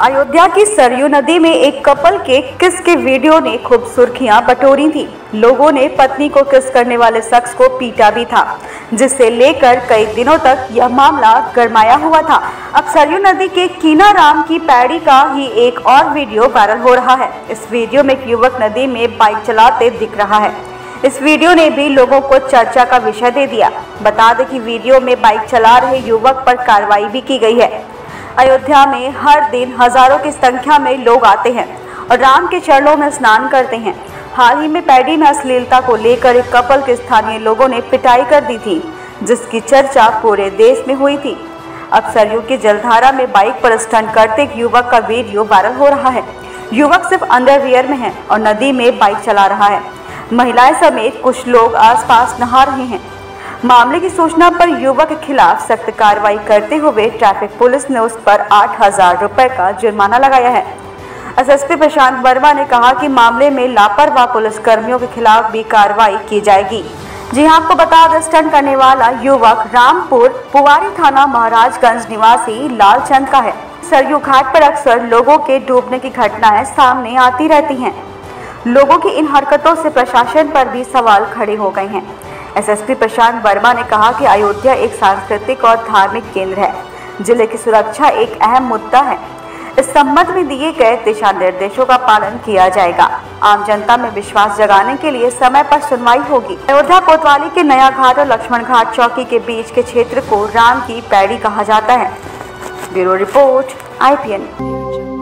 अयोध्या की सरयू नदी में एक कपल के किस के वीडियो ने खूब सुर्खियां बटोरी थी। लोगों ने पत्नी को किस करने वाले शख्स को पीटा भी था, जिससे लेकर कई दिनों तक यह मामला गरमाया हुआ था। अब सरयू नदी के कीनाराम की पैड़ी का ही एक और वीडियो वायरल हो रहा है। इस वीडियो में एक युवक नदी में बाइक चलाते दिख रहा है। इस वीडियो ने भी लोगों को चर्चा का विषय दे दिया। बता दें कि वीडियो में बाइक चला रहे युवक पर कार्रवाई भी की गई है। अयोध्या में हर दिन हजारों की संख्या में लोग आते हैं और राम के चरणों में स्नान करते हैं। हाल ही में पैड़ी में अश्लीलता को लेकर एक कपल के स्थानीय लोगों ने पिटाई कर दी थी, जिसकी चर्चा पूरे देश में हुई थी। अब सरयू की जलधारा में बाइक पर स्टंट करते एक युवक का वीडियो वायरल हो रहा है। युवक सिर्फ अंडरवियर में है और नदी में बाइक चला रहा है। महिलाएं समेत कुछ लोग आसपास नहा रहे हैं। मामले की सूचना पर युवक के खिलाफ सख्त कार्रवाई करते हुए ट्रैफिक पुलिस ने उस पर 8,000 रुपए का जुर्माना लगाया है। एसएसपी प्रशांत वर्मा ने कहा कि मामले में लापरवाह पुलिस कर्मियों के खिलाफ भी कार्रवाई की जाएगी। जी हां, आपको बता दें, स्टंट करने वाला युवक रामपुर पुवारी थाना महाराजगंज निवासी लालचंद का है। सरयू घाट पर अक्सर लोगों के डूबने की घटनाएं सामने आती रहती हैं। लोगों की इन हरकतों से प्रशासन पर भी सवाल खड़े हो गए हैं। एसएसपी प्रशांत वर्मा ने कहा कि अयोध्या एक सांस्कृतिक और धार्मिक केंद्र है। जिले की सुरक्षा एक अहम मुद्दा है। इस संबंध में दिए गए दिशा निर्देशों का पालन किया जाएगा। आम जनता में विश्वास जगाने के लिए समय पर सुनवाई होगी। अयोध्या कोतवाली के नया घाट और लक्ष्मण घाट चौकी के बीच के क्षेत्र को राम की पैड़ी कहा जाता है। Bureau report, IPN।